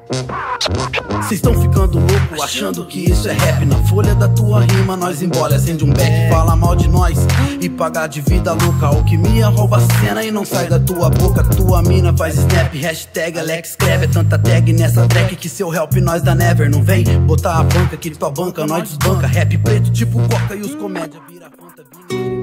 Cês tão ficando louco, achando que isso é rap. Na folha da tua rima nós embole, acende um beck, fala mal de nós e pagar de vida louca. Alquimia rouba a cena e não sai da tua boca. Tua mina faz snap, hashtag Alex escreve. É tanta tag nessa track que seu help nós da never. Não vem botar a banca que tua banca nós desbanca. Rap preto tipo coca e os comédia vira fanta.